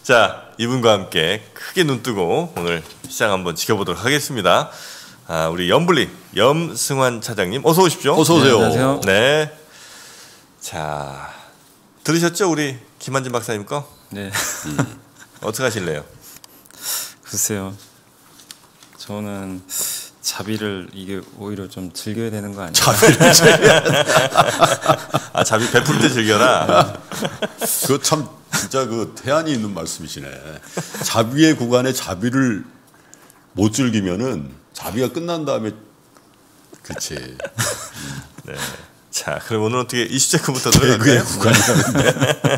자, 이분과 함께 크게 눈 뜨고 오늘 시장 한번 지켜보도록 하겠습니다. 우리 염블리 염승환 차장님 어서 오십시오. 어서 오세요. 네, 안녕하세요. 네. 자, 들으셨죠? 우리 김한진 박사님 거? 네. 어떻게 하실래요? 글쎄요. 저는 자비를 이게 오히려 좀 즐겨야 되는 거 아니에요? 자비를 자비 베풀 때 즐겨라. 그거 참 진짜 그 태안이 있는 말씀이시네. 자비의 구간에 자비를 못 즐기면은 자비가 끝난 다음에 그치. 네. 자, 그럼 오늘 어떻게 이슈 체크부터 들어갈까요? 구간이라는데.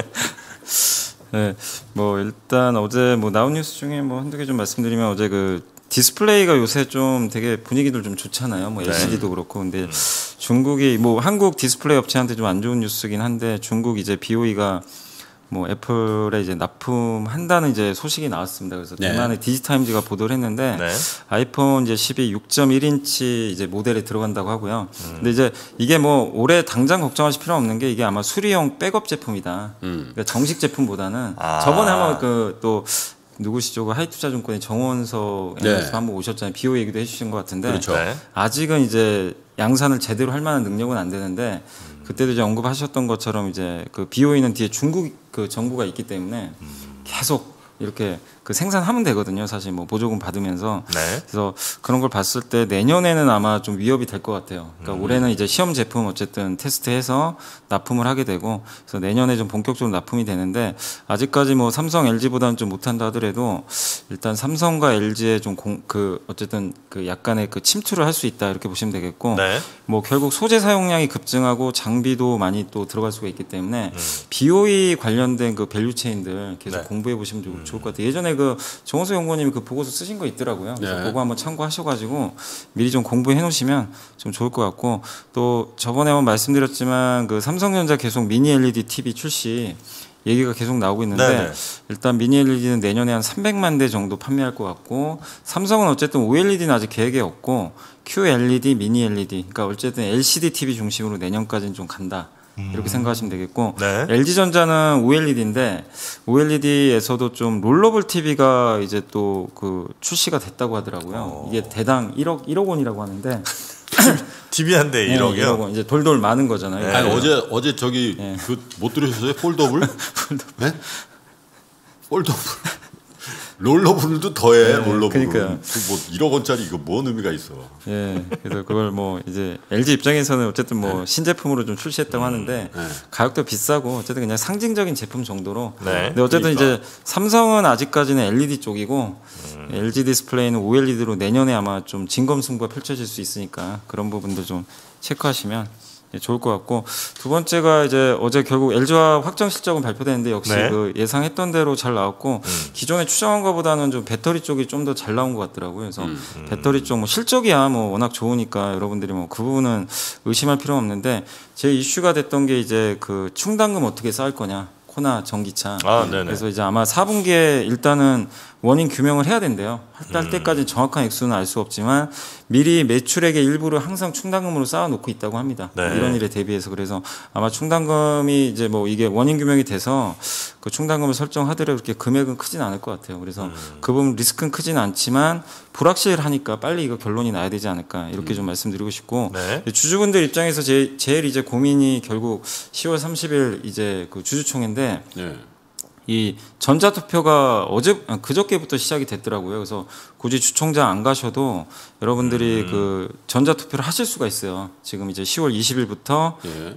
네. 뭐 일단 어제 뭐 나온 뉴스 중에 뭐 한두 개 좀 말씀드리면 어제 그 디스플레이가 요새 좀 되게 분위기들 좀 좋잖아요. 뭐 LCD도 그렇고. 근데 중국이 뭐 한국 디스플레이 업체한테 좀 안 좋은 뉴스긴 한데 중국 이제 BOE가 뭐 애플에 이제 납품한다는 이제 소식이 나왔습니다. 그래서 네. 대만의 디지타임즈가 보도를 했는데 네. 아이폰 이제 12 6.1인치 이제 모델에 들어간다고 하고요. 근데 이제 이게 뭐 올해 당장 걱정하실 필요 없는 게 이게 아마 수리용 백업 제품이다. 그러니까 정식 제품보다는 저번에 아마 그 또 누구시죠? 그 하이투자증권의 정원서 네. 한번 오셨잖아요. 비오 얘기도 해주신 것 같은데 그렇죠. 네. 아직은 이제 양산을 제대로 할 만한 능력은 안 되는데 그때도 이제 언급하셨던 것처럼 이제 그 BOE는 뒤에 중국 그 정부가 있기 때문에 계속 이렇게 그 생산하면 되거든요. 사실 뭐 보조금 받으면서. 네. 그래서 그런 걸 봤을 때 내년에는 아마 좀 위협이 될 것 같아요. 그러니까 올해는 이제 시험 제품 어쨌든 테스트해서 납품을 하게 되고 그래서 내년에 좀 본격적으로 납품이 되는데 아직까지 뭐 삼성, LG보다는 좀 못한다 하더라도 일단 삼성과 LG에 좀 어쨌든 그 약간의 그 침투를 할 수 있다 이렇게 보시면 되겠고 네. 뭐 결국 소재 사용량이 급증하고 장비도 많이 또 들어갈 수가 있기 때문에 BOE 관련된 그 밸류 체인들 계속 네. 공부해 보시면 좋을 것 같아요. 예전에 그 정호수 연구원님이 그 보고서 쓰신 거 있더라고요. 그래서 네. 그거 한번 참고하셔가지고 미리 좀 공부해 놓으시면 좀 좋을 것 같고 또 저번에 한번 말씀드렸지만 그 삼성전자 계속 미니 LED TV 출시 얘기가 계속 나오고 있는데 네네. 일단 미니 LED는 내년에 한 300만 대 정도 판매할 것 같고 삼성은 어쨌든 OLED는 아직 계획에 없고 QLED, 미니 LED 그러니까 어쨌든 LCD TV 중심으로 내년까지는 좀 간다. 이렇게 생각하시면 되겠고 네. LG전자는 OLED인데 OLED에서도 좀 롤러블 TV가 이제 또 그 출시가 됐다고 하더라고요. 이게 대당 1억 원이라고 하는데 TV 한 대 1억이요? 1억 원. 이제 돌돌 많은 거잖아요. 네. 아니 어제 저기 그 못 들으셨어요? 폴더블? 네? 폴더블. 롤러블도 더해. 롤러블. 그러니까요. 뭐 1억 원짜리 이거 뭔 의미가 있어? 예, 그래서 그걸 뭐 이제 LG 입장에서는 어쨌든 뭐 신제품으로 좀 출시했다고 하는데 가격도 비싸고 어쨌든 그냥 상징적인 제품 정도로. 네. 근데 어쨌든 그러니까. 이제 삼성은 아직까지는 LED 쪽이고 LG 디스플레이는 OLED로 내년에 아마 좀 진검승부가 펼쳐질 수 있으니까 그런 부분도 좀 체크하시면 좋을 것 같고 두 번째가 이제 어제 결국 LG화학 확정 실적은 발표됐는데 역시 네. 그 예상했던 대로 잘 나왔고 기존에 추정한 것보다는 좀 배터리 쪽이 좀 더 잘 나온 것 같더라고요. 그래서 배터리 쪽 뭐 실적이야 뭐 워낙 좋으니까 여러분들이 뭐 그 부분은 의심할 필요 없는데 제 이슈가 됐던 게 이제 그 충당금 어떻게 쌓을 거냐. 코나 전기차. 네네. 그래서 이제 아마 4분기에 일단은 원인 규명을 해야 된대요. 할 때까지 정확한 액수는 알 수 없지만 미리 매출액의 일부를 항상 충당금으로 쌓아놓고 있다고 합니다. 네. 이런 일에 대비해서 그래서 아마 충당금이 이제 뭐 이게 원인 규명이 돼서 그 충당금을 설정하더라도 그렇게 금액은 크진 않을 것 같아요. 그래서 그 부분 리스크는 크진 않지만 불확실하니까 빨리 이거 결론이 나야 되지 않을까 이렇게 좀 말씀드리고 싶고 네. 주주분들 입장에서 제일 이제 고민이 결국 10월 30일 이제 그 주주총회인데 네. 이 전자투표가 그저께부터 시작이 됐더라고요. 그래서 굳이 주총장 안 가셔도 여러분들이 그 전자투표를 하실 수가 있어요. 지금 이제 10월 20일부터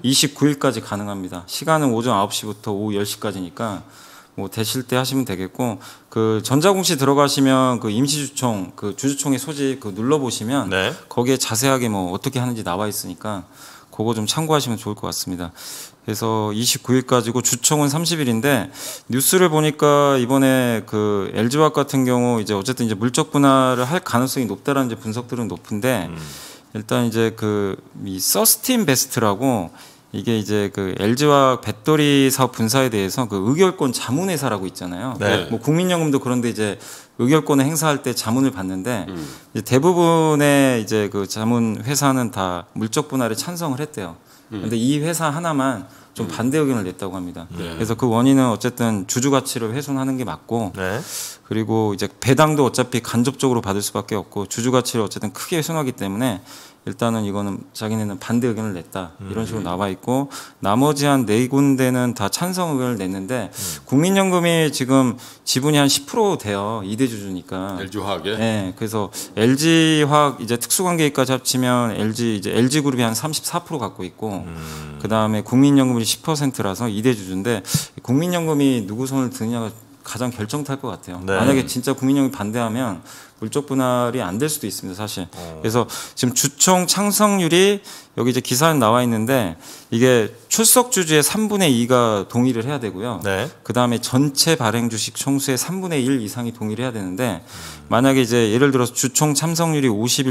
29일까지 가능합니다. 시간은 오전 9시부터 오후 10시까지니까 뭐 되실 때 하시면 되겠고 그 전자공시 들어가시면 그 임시주총 그 주주총회 소집 그 눌러보시면 네. 거기에 자세하게 뭐 어떻게 하는지 나와 있으니까 그거 좀 참고하시면 좋을 것 같습니다. 그래서 29일까지고 주총은 30일인데 뉴스를 보니까 이번에 그 LG화학 같은 경우 이제 어쨌든 이제 물적 분할을 할 가능성이 높다라는 이제 분석들은 높은데 일단 이제 그 이 서스틴 베스트라고 이게 이제 그 LG화학 배터리 사업 분사에 대해서 그 의결권 자문회사라고 있잖아요. 네. 뭐 국민연금도 그런데 이제 의결권을 행사할 때 자문을 받는데 이제 대부분의 이제 그 자문 회사는 다 물적 분할에 찬성을 했대요. 근데 이 회사 하나만 좀 반대 의견을 냈다고 합니다. 그래서 그 원인은 어쨌든 주주 가치를 훼손하는 게 맞고, 네. 그리고 이제 배당도 어차피 간접적으로 받을 수밖에 없고 주주 가치를 어쨌든 크게 훼손하기 때문에 일단은 이거는 자기네는 반대 의견을 냈다 이런 식으로 나와 있고, 나머지 한 4군데는 다 찬성 의견을 냈는데 국민연금이 지금 지분이 한 10% 돼요. 2대 주주니까. LG화학에. 네, 그래서 LG화학 이제 특수관계까지 합치면 LG 그룹이 한 34% 갖고 있고, 그 다음에 국민연금이 10%라서 2대 주주인데 국민연금이 누구 손을 드느냐가 가장 결정탈 것 같아요. 네. 만약에 진짜 국민연금이 반대하면 물적 분할이 안 될 수도 있습니다, 사실. 그래서 지금 주총 창성률이 여기 이제 기사에 나와 있는데 이게 출석 주주의 3분의 2가 동의를 해야 되고요. 네. 그 다음에 전체 발행 주식 총수의 3분의 1 이상이 동의를 해야 되는데, 만약에 이제 예를 들어서 주총 참석률이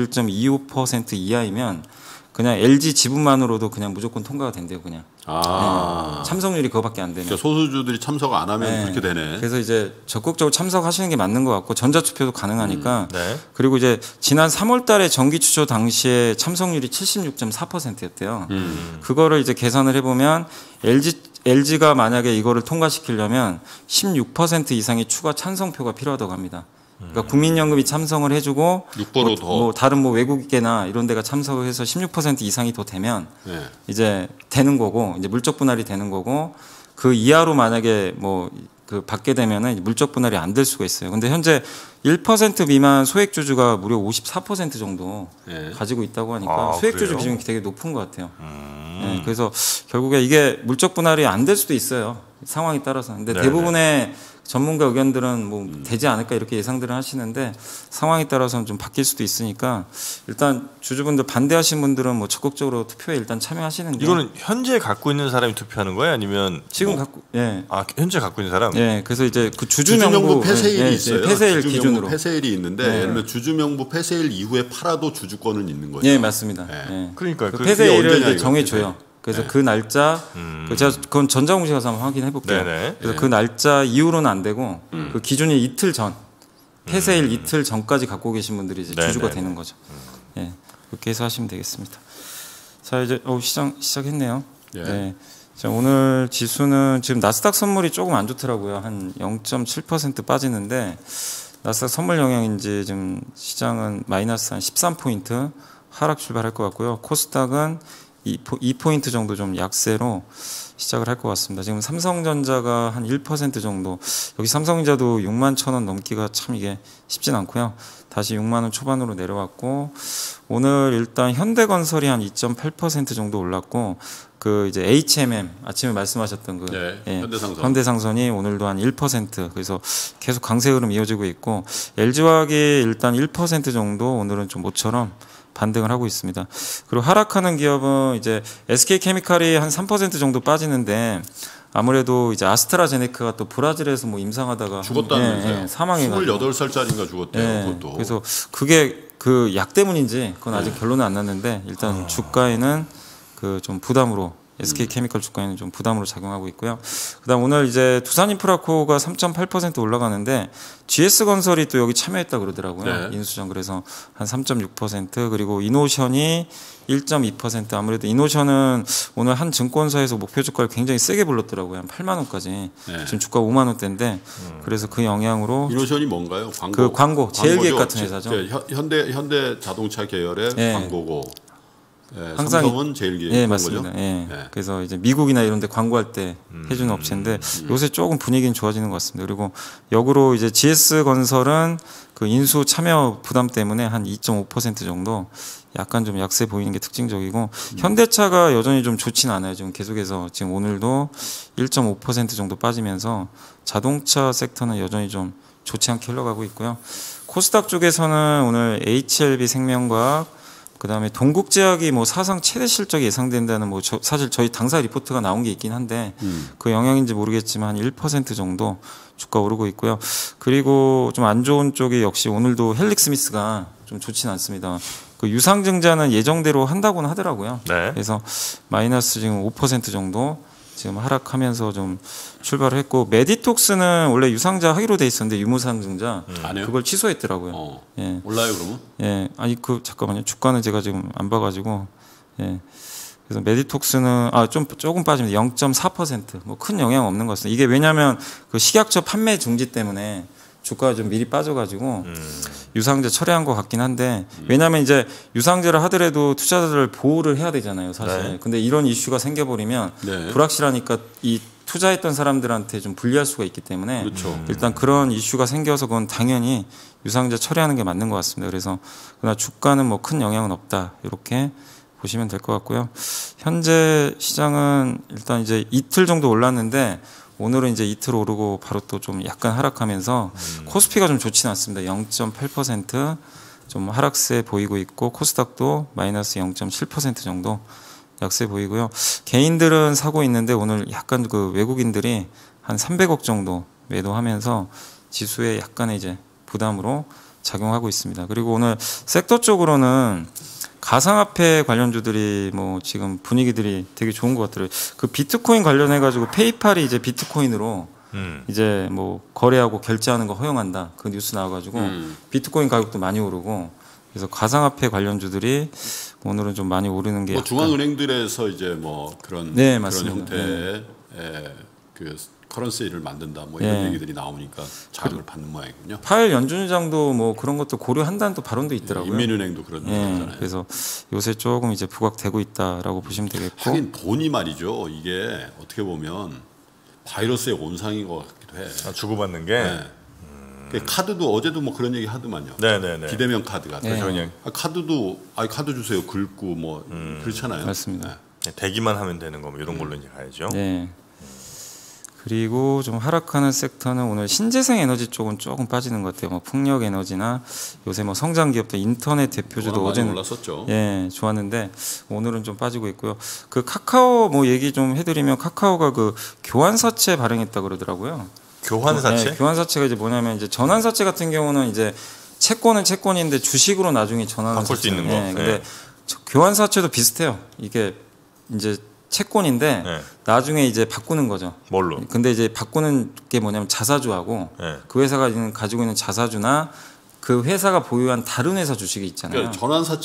51.25% 이하이면 그냥 LG 지분만으로도 그냥 무조건 통과가 된대요, 그냥. 네. 참석률이 그거밖에 안 되면. 그러니까 소수주들이 참석 안 하면 네. 그렇게 되네. 그래서 이제 적극적으로 참석하시는 게 맞는 것 같고, 전자투표도 가능하니까. 네. 그리고 이제 지난 3월달에 정기추초 당시에 참석률이 76.4%였대요. 그거를 이제 계산을 해보면 LG가 만약에 이거를 통과시키려면 16% 이상의 추가 찬성표가 필요하다고 합니다. 그러니까 국민연금이 참석을 해주고 6% 더. 뭐 다른 뭐 외국계나 이런 데가 참석을 해서 16% 이상이 더 되면 네. 이제 되는 거고, 이제 물적 분할이 되는 거고, 그 이하로 만약에 뭐 그 받게 되면은 물적 분할이 안 될 수가 있어요. 근데 현재 1% 미만 소액 주주가 무려 54% 정도 네. 가지고 있다고 하니까 소액 주주 그래요? 비중이 되게 높은 것 같아요. 네, 그래서 결국에 이게 물적 분할이 안 될 수도 있어요. 상황에 따라서. 근데 네네. 대부분의 전문가 의견들은 뭐 되지 않을까 이렇게 예상들을 하시는데 상황에 따라서는 좀 바뀔 수도 있으니까 일단 주주분들 반대하신 분들은 뭐 적극적으로 투표에 일단 참여하시는 게. 이거는 현재 갖고 있는 사람이 투표하는 거예요? 아니면 지금 뭐- 갖고 예. 아, 현재 갖고 있는 사람? 예. 그래서 이제 그 주주명부 주주명부 폐쇄일이 예, 예, 있어요. 폐쇄일 주주명부 기준으로. 폐쇄일이 있는데 네. 예를 들면 주주명부 폐쇄일 이후에 팔아도 주주권은 있는 거죠. 예, 맞습니다. 네. 예. 그러니까요. 그 그- 폐쇄일을 언제냐, 이제 이거. 정해줘요. 그래서 그 날짜, 제가 그건 전자공시 가서 한번 확인해 볼게요. 네네. 그래서 그 날짜 이후로는 안 되고 그 기준이 이틀 전, 폐쇄일 이틀 전까지 갖고 계신 분들이 이제 네네네. 주주가 되는 거죠. 예, 그렇게 해서 하시면 되겠습니다. 자, 이제 시작했네요. 예. 네. 자, 오늘 지수는 지금 나스닥 선물이 조금 안 좋더라고요. 한 0.7% 빠지는데 나스닥 선물 영향인지 지금 시장은 마이너스 한 13포인트 하락 출발할 것 같고요. 코스닥은 2포인트 정도 좀 약세로 시작을 할 것 같습니다. 지금 삼성전자가 한 1% 정도, 여기 삼성전자도 6만 1,000원 넘기가 참 이게 쉽진 않고요. 다시 6만 원 초반으로 내려왔고, 오늘 일단 현대건설이 한 2.8% 정도 올랐고, 그 이제 HMM 아침에 말씀하셨던 그 네, 현대상선. 현대상선이 오늘도 한 1%, 그래서 계속 강세 흐름 이어지고 있고, LG화학이 일단 1% 정도 오늘은 좀 모처럼 반등을 하고 있습니다. 그리고 하락하는 기업은 이제 SK케미칼이 한 3% 정도 빠지는데, 아무래도 이제 아스트라제네카가 또 브라질에서 뭐 임상하다가 죽었다면서요. 사망해가지고 28살짜리인가 죽었대요. 예, 그것도. 그래서 그게 그 약 때문인지 그건 아직 결론은 안 났는데, 일단 주가에는 그 좀 부담으로 SK케미칼 주가에는 좀 부담으로 작용하고 있고요. 그다음 오늘 이제 두산인프라코가 3.8% 올라가는데 GS건설이 또 여기 참여했다 그러더라고요. 네. 인수전. 그래서 한 3.6%, 그리고 이노션이 1.2%. 아무래도 이노션은 오늘 한 증권사에서 목표 주가를 굉장히 세게 불렀더라고요. 한 8만 원까지. 네. 지금 주가 5만 원대인데 그래서 그 영향으로 이노션이 뭔가요? 광고. 그 광고, 제일기획 광고죠. 같은 회사죠. 현대 자동차 계열의 네. 광고고. 예, 항상 삼성은 제일기획 예, 광고죠. 맞습니다. 예. 네. 그래서 이제 미국이나 이런 데 광고할 때 해주는 업체인데 요새 조금 분위기는 좋아지는 것 같습니다. 그리고 역으로 이제 GS건설은 그 인수 참여 부담 때문에 한 2.5% 정도 약간 좀 약세 보이는 게 특징적이고, 현대차가 여전히 좀 좋진 않아요. 지금 계속해서 지금 오늘도 1.5% 정도 빠지면서 자동차 섹터는 여전히 좀 좋지 않게 흘러가고 있고요. 코스닥 쪽에서는 오늘 HLB 생명과학, 그다음에 동국제약이 뭐 사상 최대 실적이 예상된다는 뭐 사실 저희 당사 리포트가 나온 게 있긴 한데 그 영향인지 모르겠지만 한 1% 정도 주가 오르고 있고요. 그리고 좀 안 좋은 쪽이 역시 오늘도 헬릭스미스가 좀 좋지는 않습니다. 그 유상증자는 예정대로 한다고는 하더라고요. 네. 그래서 마이너스 지금 5% 정도 지금 하락하면서 좀 출발을 했고, 메디톡스는 원래 유상자 하기로 돼 있었는데 유무상증자 안 해요? 그걸 취소했더라고요. 예. 올라요 그러면? 예, 아니 그 잠깐만요. 주가는 제가 지금 안 봐가지고, 예, 그래서 메디톡스는 조금 빠집니다. 0.4%. 뭐 큰 영향 없는 것 같습니다. 이게 왜냐하면 그 식약처 판매 중지 때문에 주가가 좀 미리 빠져가지고 유상증 철회한 것 같긴 한데 왜냐하면 이제 유상증을 하더라도 투자자들을 보호를 해야 되잖아요, 사실. 네. 근데 이런 이슈가 생겨버리면 네. 불확실하니까 이 투자했던 사람들한테 좀 불리할 수가 있기 때문에 그렇죠. 일단 그런 이슈가 생겨서 그건 당연히 유상증 처리하는 게 맞는 것 같습니다. 그래서 그러나 주가는 뭐 큰 영향은 없다 이렇게 보시면 될 것 같고요. 현재 시장은 일단 이제 이틀 정도 올랐는데 오늘은 이제 이틀 오르고 바로 또 좀 약간 하락하면서 코스피가 좀 좋지는 않습니다. 0.8% 좀 하락세 보이고 있고 코스닥도 마이너스 0.7% 정도 약세 보이고요. 개인들은 사고 있는데 오늘 약간 그 외국인들이 한 300억 정도 매도하면서 지수에 약간의 이제 부담으로 작용하고 있습니다. 그리고 오늘 섹터 쪽으로는 가상화폐 관련주들이 뭐 지금 분위기들이 되게 좋은 것 같더라고요. 그 비트코인 관련해 가지고 페이팔이 이제 비트코인으로 이제 뭐 거래하고 결제하는 거 허용한다 그 뉴스 나와가지고 비트코인 가격도 많이 오르고 그래서 가상화폐 관련주들이 오늘은 좀 많이 오르는 게 뭐 중앙은행들에서 이제 뭐 그런 네, 그런 맞습니다. 형태의 그 커런시를 만든다 뭐 이런 네. 얘기들이 나오니까 자극을 받는 모양이군요. 파웰 연준의장도 뭐 그런 것도 고려한다는 또 발언도 있더라고요. 인민은행도 그런 예, 얘기잖아요. 그래서 요새 조금 이제 부각되고 있다라고 보시면 되겠고. 하긴 돈이 말이죠. 이게 어떻게 보면 바이러스의 온상인 것 같기도 해. 주고받는 게. 네. 그 카드도 어제도 뭐 그런 얘기 하더만요. 네네네. 비대면 카드 같은 네. 거. 그냥 카드도 카드 주세요. 긁고 뭐 그렇잖아요. 맞습니다. 네. 대기만 하면 되는 거 뭐 이런 걸로 이제 가야죠. 네. 그리고 좀 하락하는 섹터는 오늘 신재생 에너지 쪽은 조금 빠지는 것 같아요. 뭐 풍력 에너지나 요새 뭐 성장 기업들 인터넷 대표주도 많이 어제는 올랐었죠. 예 좋았는데 오늘은 좀 빠지고 있고요. 그 카카오 뭐 얘기 좀 해드리면 카카오가 그 교환사채 발행했다 그러더라고요. 교환사채? 네, 교환사채가 이제 뭐냐면 이제 전환사채 같은 경우는 이제 채권은 채권인데 주식으로 나중에 전환을 바꿀 수 있는 거. 근데 네. 교환사채도 비슷해요. 이게 이제 채권인데 네. 나중에 이제 바꾸는 거죠. 뭘로? 근데 이제 바꾸는 게 뭐냐면 자사주하고 네. 그 회사가 가지고 있는 자사주나 그 회사가 보유한 다른 회사 주식이 있잖아요. 그러니까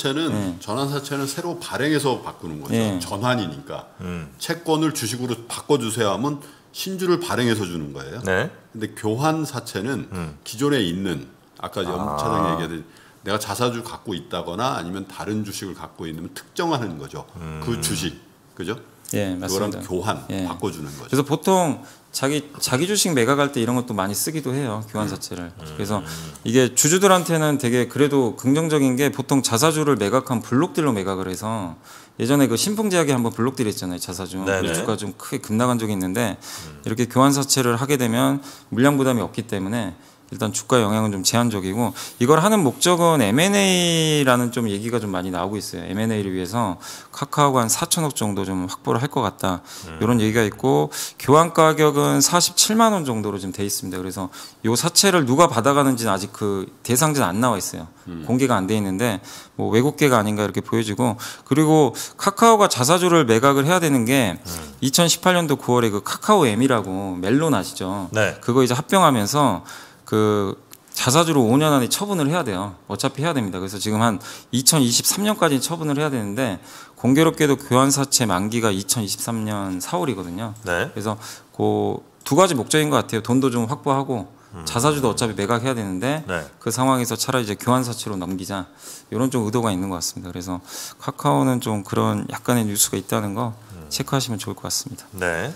전환사채는 새로 발행해서 바꾸는 거죠. 네. 전환이니까 채권을 주식으로 바꿔주세요 하면 신주를 발행해서 주는 거예요. 네. 근데 교환사채는 기존에 있는 아까 염 차장이 얘기하듯 내가 자사주 갖고 있다거나 아니면 다른 주식을 갖고 있는 특정하는 거죠. 그 주식, 그죠? 예, 맞습니다. 그거랑 교환 예. 바꿔주는 거죠. 그래서 보통 자기 주식 매각할 때 이런 것도 많이 쓰기도 해요. 교환사채를. 그래서 이게 주주들한테는 되게 그래도 긍정적인 게 보통 자사주를 매각한 블록딜로 매각을 해서 예전에 그 신풍제약이 한번 블록딜 했잖아요. 자사주. 네네. 주가 좀 크게 급락한 적이 있는데 이렇게 교환사채를 하게 되면 물량 부담이 없기 때문에 일단 주가 영향은 좀 제한적이고 이걸 하는 목적은 M&A라는 좀 얘기가 좀 많이 나오고 있어요. M&A를 위해서 카카오가 한 4천억 정도 좀 확보를 할 것 같다. 이런 얘기가 있고 교환 가격은 47만 원 정도로 지금 돼 있습니다. 그래서 이 사채를 누가 받아가는지는 아직 그 대상자는 안 나와 있어요. 공개가 안 돼 있는데 뭐 외국계가 아닌가 이렇게 보여지고 그리고 카카오가 자사주를 매각을 해야 되는 게 2018년도 9월에 그 카카오 M이라고 멜론 아시죠? 네. 그거 이제 합병하면서 그 자사주로 5년 안에 처분을 해야 돼요. 어차피 해야 됩니다. 그래서 지금 한 2023년까지 처분을 해야 되는데 공교롭게도 교환사채 만기가 2023년 4월이거든요. 네. 그래서 그 두 가지 목적인 것 같아요. 돈도 좀 확보하고 자사주도 어차피 매각해야 되는데 네. 그 상황에서 차라리 이제 교환사채로 넘기자 이런 좀 의도가 있는 것 같습니다. 그래서 카카오는 좀 그런 약간의 뉴스가 있다는 거 체크하시면 좋을 것 같습니다. 네.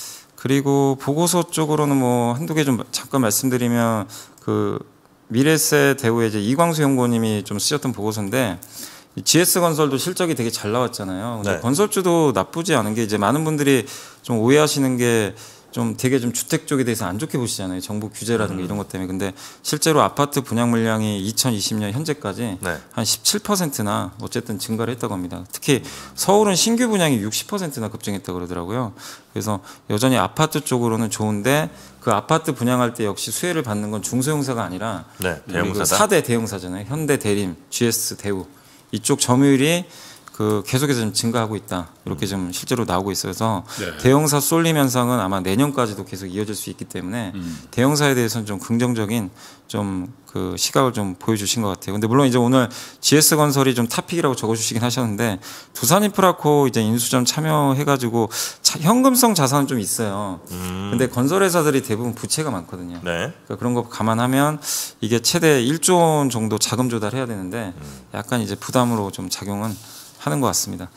그리고 보고서 쪽으로는 뭐 한두 개 좀 잠깐 말씀드리면 그 미래세 대우의 이제 이광수 연구원님이 좀 쓰셨던 보고서인데 GS건설도 실적이 되게 잘 나왔잖아요. 근데 네. 건설주도 나쁘지 않은 게 이제 많은 분들이 좀 오해하시는 게 좀 되게 좀 주택 쪽에 대해서 안 좋게 보시잖아요. 정부 규제라든가 이런 것 때문에. 근데 실제로 아파트 분양 물량이 2020년 현재까지 네. 한 17%나 어쨌든 증가를 했다고 합니다. 특히 서울은 신규 분양이 60%나 급증했다고 그러더라고요. 그래서 여전히 아파트 쪽으로는 좋은데 그 아파트 분양할 때 역시 수혜를 받는 건 중소형사가 아니라 네. 우리 그 대형사다. 4대 대형사잖아요. 현대, 대림, GS, 대우 이쪽 점유율이 그 계속해서 좀 증가하고 있다. 이렇게 좀 실제로 나오고 있어서 네. 대형사 쏠림 현상은 아마 내년까지도 계속 이어질 수 있기 때문에 대형사에 대해서는 좀 긍정적인 좀 그 시각을 좀 보여주신 것 같아요. 근데 물론 이제 오늘 GS건설이 좀 탑픽이라고 적어주시긴 하셨는데 두산인프라코 이제 인수전 참여해가지고 현금성 자산은 좀 있어요. 근데 건설회사들이 대부분 부채가 많거든요. 네. 그러니까 그런 거 감안하면 이게 최대 1조 원 정도 자금 조달해야 되는데 약간 이제 부담으로 좀 작용은 하는 것 같습니다.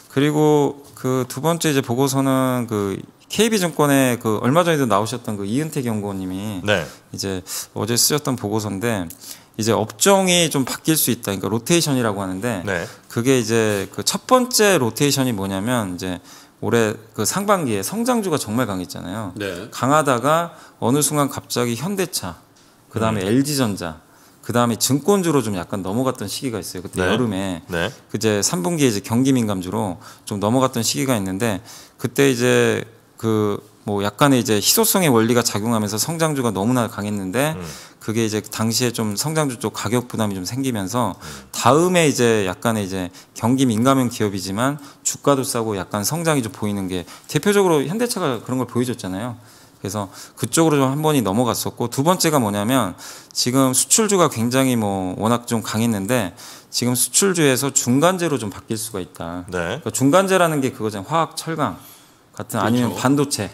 그리고 그 두 번째 이제 보고서는 그 KB증권에 그 얼마 전에도 나오셨던 그 이은택 연구원님이 네. 이제 어제 쓰셨던 보고서인데 이제 업종이 좀 바뀔 수 있다. 그러니까 로테이션이라고 하는데 네. 그게 이제 그 첫 번째 로테이션이 뭐냐면 이제 올해 그 상반기에 성장주가 정말 강했잖아요. 네. 강하다가 어느 순간 갑자기 현대차, 그 다음에 LG전자, 그 다음에 증권주로 좀 약간 넘어갔던 시기가 있어요. 그때 네. 여름에 네. 그제 3분기에 이제 경기 민감주로 좀 넘어갔던 시기가 있는데 그때 이제 그 뭐 약간의 이제 희소성의 원리가 작용하면서 성장주가 너무나 강했는데 그게 이제 당시에 좀 성장주 쪽 가격 부담이 좀 생기면서 다음에 이제 약간의 이제 경기 민감형 기업이지만 주가도 싸고 약간 성장이 좀 보이는 게 대표적으로 현대차가 그런 걸 보여줬잖아요. 그래서 그쪽으로 좀 한 번이 넘어갔었고 두 번째가 뭐냐면 지금 수출주가 굉장히 뭐 워낙 좀 강했는데 지금 수출주에서 중간재로 좀 바뀔 수가 있다. 네. 그러니까 중간재라는 게 그거잖아요. 화학, 철강 같은 아니면 그렇죠.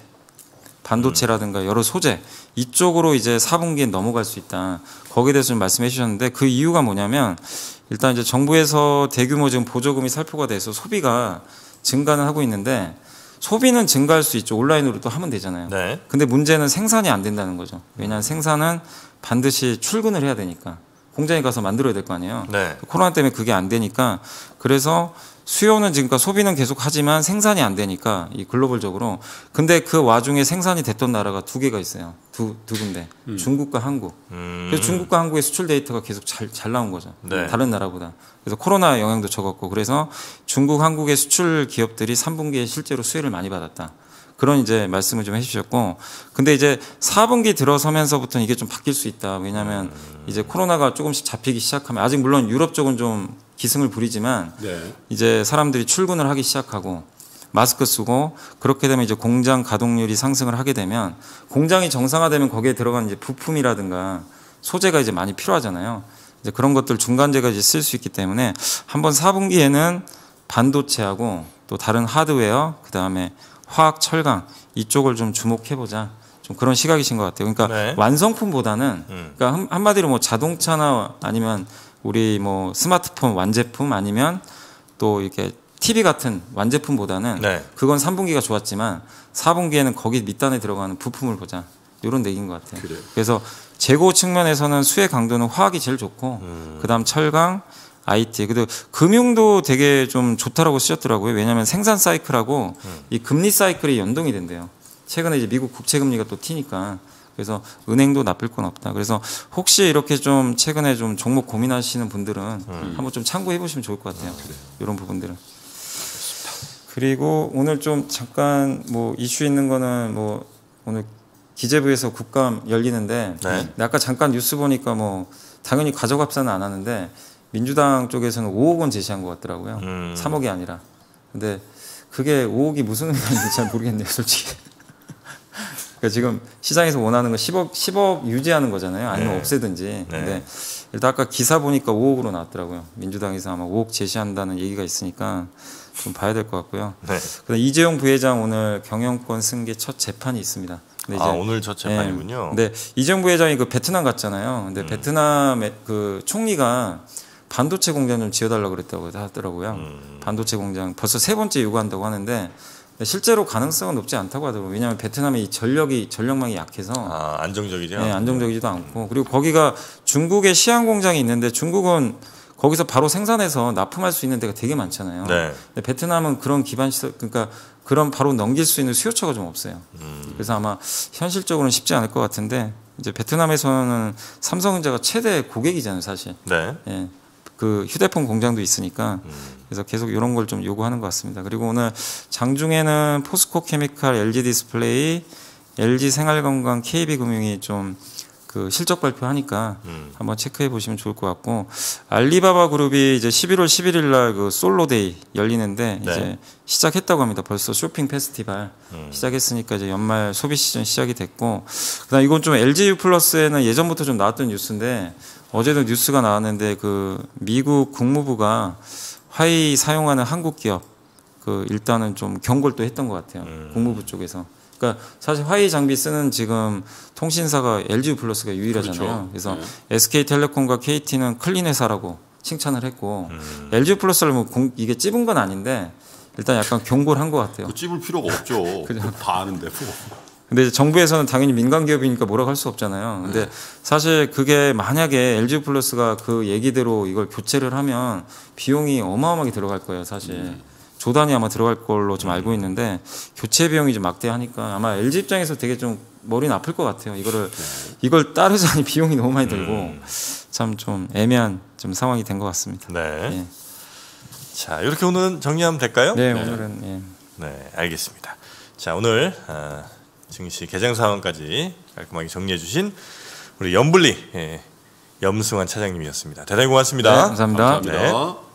반도체라든가 여러 소재 이쪽으로 이제 4분기에 넘어갈 수 있다. 거기에 대해서 좀 말씀해 주셨는데 그 이유가 뭐냐면 일단 이제 정부에서 대규모 지금 보조금이 살포가 돼서 소비가 증가는 하고 있는데 소비는 증가할 수 있죠. 온라인으로 또 하면 되잖아요. 네. 근데 문제는 생산이 안 된다는 거죠. 왜냐하면 생산은 반드시 출근을 해야 되니까 공장에 가서 만들어야 될 거 아니에요. 네. 코로나 때문에 그게 안 되니까 그래서 수요는 지금 그러니까 소비는 계속 하지만 생산이 안 되니까 이 글로벌적으로 근데 그 와중에 생산이 됐던 나라가 두 개가 있어요. 두 군데. 중국과 한국. 그래서 중국과 한국의 수출 데이터가 계속 잘 나온 거죠. 네. 다른 나라보다. 그래서 코로나 영향도 적었고 그래서 중국, 한국의 수출 기업들이 3분기에 실제로 수혜를 많이 받았다. 그런 이제 말씀을 좀 해주셨고, 근데 이제 4분기 들어서면서부터는 이게 좀 바뀔 수 있다. 왜냐하면 이제 코로나가 조금씩 잡히기 시작하면 아직 물론 유럽 쪽은 좀 기승을 부리지만 네. 이제 사람들이 출근을 하기 시작하고 마스크 쓰고 그렇게 되면 이제 공장 가동률이 상승을 하게 되면 공장이 정상화되면 거기에 들어가는 이제 부품이라든가 소재가 이제 많이 필요하잖아요. 이제 그런 것들 중간재가 이제 쓸 수 있기 때문에 한번 4분기에는 반도체하고 또 다른 하드웨어 그 다음에 화학, 철강 이쪽을 좀 주목해보자. 좀 그런 시각이신 것 같아요. 그러니까 네. 완성품보다는 그러니까 한마디로 뭐 자동차나 아니면 우리 뭐 스마트폰 완제품 아니면 또 이렇게 TV 같은 완제품보다는 네. 그건 3분기가 좋았지만 4분기에는 거기 밑단에 들어가는 부품을 보자. 이런 얘기인 것 같아요. 그래요. 그래서 재고 측면에서는 수혜 강도는 화학이 제일 좋고 그다음 철강, IT, 그리고 금융도 되게 좀 좋다라고 쓰셨더라고요. 왜냐하면 생산 사이클하고 이 금리 사이클이 연동이 된대요. 최근에 이제 미국 국채 금리가 또 튀니까 그래서 은행도 나쁠 건 없다. 그래서 혹시 이렇게 좀 최근에 좀 종목 고민하시는 분들은 한번 좀 참고해 보시면 좋을 것 같아요. 이런 부분들은. 그리고 오늘 좀 잠깐 뭐 이슈 있는 거는 뭐 오늘 기재부에서 국감 열리는데 네. 아까 잠깐 뉴스 보니까 뭐 당연히 가져갑사는 안 하는데 민주당 쪽에서는 5억 원 제시한 것 같더라고요. 3억이 아니라. 근데 그게 5억이 무슨 의미인지 잘 모르겠네요, 솔직히. 그러니까 지금 시장에서 원하는 건 10억 유지하는 거잖아요. 아니면 네. 없애든지. 네. 근데 일단 아까 기사 보니까 5억으로 나왔더라고요. 민주당에서 아마 5억 제시한다는 얘기가 있으니까 좀 봐야 될 것 같고요. 네. 그다음 이재용 부회장 오늘 경영권 승계 첫 재판이 있습니다. 근데 아, 오늘 첫 재판이군요. 네, 이재용 부회장이 그 베트남 갔잖아요. 근데 베트남의 그 총리가 반도체 공장 좀 지어달라고 그랬다고 하더라고요. 반도체 공장 벌써 3번째 요구한다고 하는데 실제로 가능성은 높지 않다고 하더라고요. 왜냐하면 베트남의 이 전력망이 약해서 아, 안정적이죠. 네, 안정적이지도 않고 그리고 거기가 중국의 시안 공장이 있는데 중국은 거기서 바로 생산해서 납품할 수 있는 데가 되게 많잖아요. 네. 근데 베트남은 그런 기반 시설 그러니까 그런 바로 넘길 수 있는 수요처가 좀 없어요. 그래서 아마 현실적으로는 쉽지 않을 것 같은데 이제 베트남에서는 삼성전자가 최대 고객이잖아요, 사실. 네. 예. 그 휴대폰 공장도 있으니까 그래서 계속 이런 걸 좀 요구하는 것 같습니다. 그리고 오늘 장중에는 포스코 케미칼, LG 디스플레이, LG 생활건강, KB금융이 좀 그 실적 발표하니까 한번 체크해 보시면 좋을 것 같고 알리바바 그룹이 이제 11월 11일 날 그 솔로데이 열리는데 네. 이제 시작했다고 합니다. 벌써 쇼핑 페스티벌 시작했으니까 이제 연말 소비 시즌 시작이 됐고 그다음 이건 좀 LGU 플러스에는 예전부터 좀 나왔던 뉴스인데 어제도 뉴스가 나왔는데 그 미국 국무부가 화웨이 사용하는 한국 기업 그 일단은 좀 경고를 또 했던 것 같아요. 국무부 쪽에서. 그러니까 사실 화웨이 장비 쓰는 지금 통신사가 LG 플러스가 유일하잖아요. 그렇죠. 그래서 네. SK텔레콤과 KT는 클린 회사라고 칭찬을 했고 LG 플러스를 뭐 이게 찝은 건 아닌데 일단 약간 경고를 한 것 같아요. 그 찝을 필요가 없죠. 다 아는데 뭐. 근데 이제 정부에서는 당연히 민간 기업이니까 뭐라고 할 수 없잖아요. 근데 사실 그게 만약에 LG 플러스가 그 얘기대로 이걸 교체를 하면 비용이 어마어마하게 들어갈 거예요, 사실. 조단이 아마 들어갈 걸로 좀 알고 있는데 교체 비용이 좀 막대하니까 아마 LG 입장에서 되게 좀 머리는 아플 것 같아요. 이걸 따르자니 비용이 너무 많이 들고 참 좀 애매한 좀 상황이 된 것 같습니다. 네. 예. 자, 이렇게 오늘은 정리하면 될까요? 네, 오늘은 예. 네, 알겠습니다. 자, 오늘 증시 개장 상황까지 깔끔하게 정리해 주신 우리 염블리 염승환 차장님이었습니다. 대단히 고맙습니다. 네, 감사합니다. 네. 감사합니다.